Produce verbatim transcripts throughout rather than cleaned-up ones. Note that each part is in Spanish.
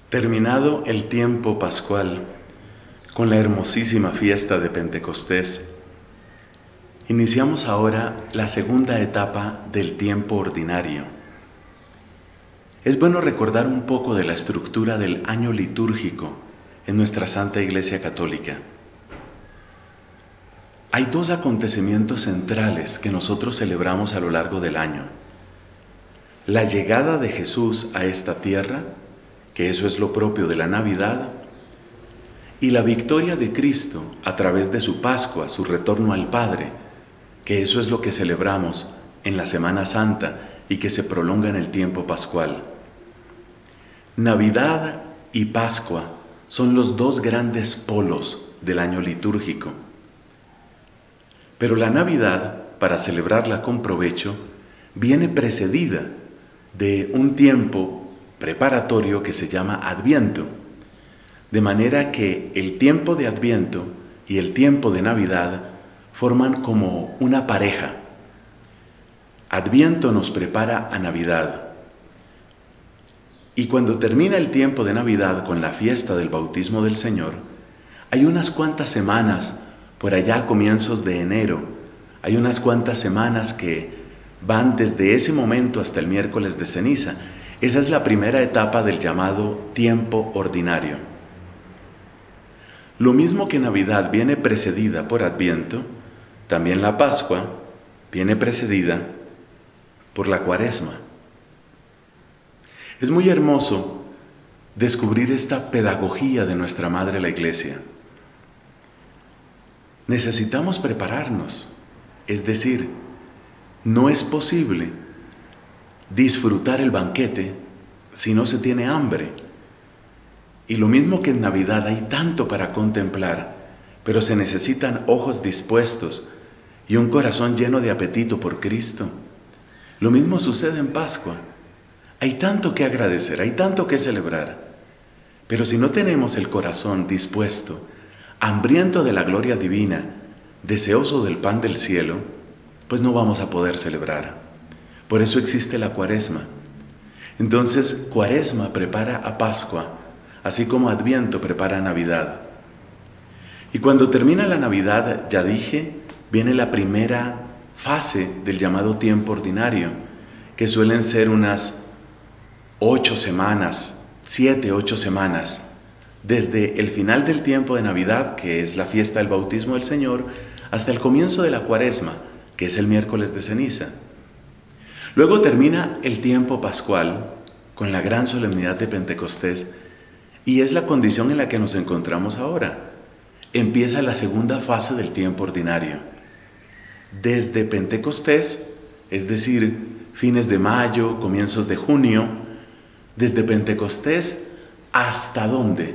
Terminado el tiempo pascual con la hermosísima fiesta de Pentecostés, iniciamos ahora la segunda etapa del tiempo ordinario. Es bueno recordar un poco de la estructura del año litúrgico en nuestra Santa Iglesia Católica. Hay dos acontecimientos centrales que nosotros celebramos a lo largo del año. La llegada de Jesús a esta tierra, que eso es lo propio de la Navidad, y la victoria de Cristo a través de su Pascua, su retorno al Padre, que eso es lo que celebramos en la Semana Santa y que se prolonga en el tiempo pascual. Navidad y Pascua son los dos grandes polos del año litúrgico. Pero la Navidad, para celebrarla con provecho, viene precedida de un tiempo preparatorio que se llama Adviento, de manera que el tiempo de Adviento y el tiempo de Navidad forman como una pareja. Adviento nos prepara a Navidad, y cuando termina el tiempo de Navidad con la fiesta del bautismo del Señor, hay unas cuantas semanas, por allá a comienzos de enero, hay unas cuantas semanas que van desde ese momento hasta el miércoles de ceniza. Esa es la primera etapa del llamado tiempo ordinario. Lo mismo que Navidad viene precedida por Adviento, también la Pascua viene precedida por la Cuaresma. Es muy hermoso descubrir esta pedagogía de nuestra Madre la Iglesia. Necesitamos prepararnos, es decir, no es posible disfrutar el banquete si no se tiene hambre. Y lo mismo que en Navidad hay tanto para contemplar, pero se necesitan ojos dispuestos y un corazón lleno de apetito por Cristo. Lo mismo sucede en Pascua. Hay tanto que agradecer, hay tanto que celebrar, pero si no tenemos el corazón dispuesto, hambriento de la gloria divina, deseoso del pan del cielo, pues no vamos a poder celebrar. Por eso existe la Cuaresma. Entonces, Cuaresma prepara a Pascua, así como Adviento prepara a Navidad. Y cuando termina la Navidad, ya dije, viene la primera fase del llamado tiempo ordinario, que suelen ser unas ocho semanas, siete, ocho semanas, desde el final del tiempo de Navidad, que es la fiesta del bautismo del Señor, hasta el comienzo de la Cuaresma, que es el miércoles de ceniza. Luego termina el tiempo pascual con la gran solemnidad de Pentecostés, y es la condición en la que nos encontramos ahora. Empieza la segunda fase del tiempo ordinario. Desde Pentecostés, es decir, fines de mayo, comienzos de junio, desde Pentecostés, ¿hasta dónde?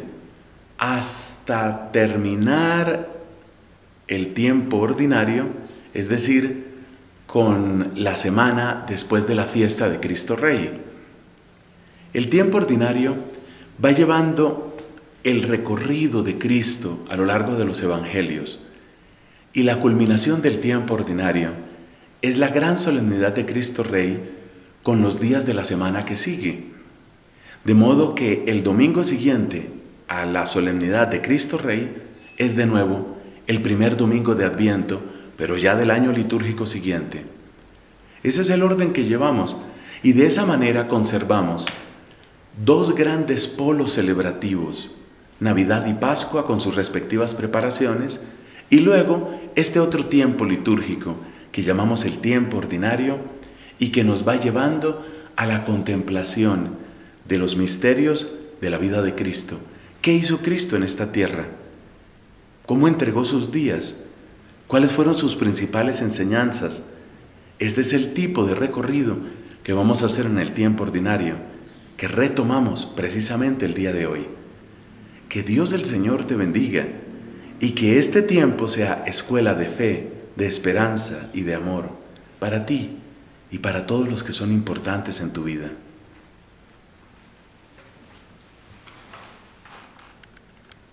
Hasta terminar el tiempo ordinario, es decir, con la semana después de la fiesta de Cristo Rey. El tiempo ordinario va llevando el recorrido de Cristo a lo largo de los evangelios, y la culminación del tiempo ordinario es la gran solemnidad de Cristo Rey con los días de la semana que sigue. De modo que el domingo siguiente a la solemnidad de Cristo Rey es de nuevo el primer domingo de Adviento, pero ya del año litúrgico siguiente. Ese es el orden que llevamos, y de esa manera conservamos dos grandes polos celebrativos, Navidad y Pascua con sus respectivas preparaciones, y luego este otro tiempo litúrgico que llamamos el tiempo ordinario y que nos va llevando a la contemplación de los misterios de la vida de Cristo. ¿Qué hizo Cristo en esta tierra? ¿Cómo entregó sus días? ¿Cuáles fueron sus principales enseñanzas? Este es el tipo de recorrido que vamos a hacer en el tiempo ordinario, que retomamos precisamente el día de hoy. Que Dios el Señor te bendiga y que este tiempo sea escuela de fe, de esperanza y de amor para ti y para todos los que son importantes en tu vida.